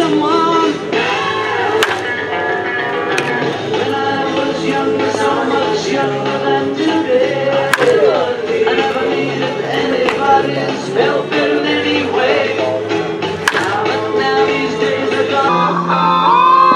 someone. When I was younger, so much younger than today, I never needed anybody's help in any way. But now these days are gone.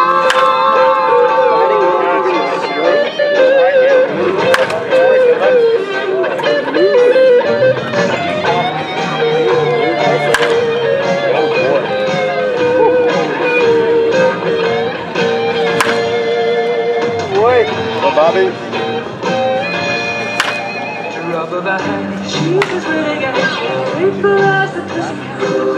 Bobby. Rubber band, Jesus, really got faithful as the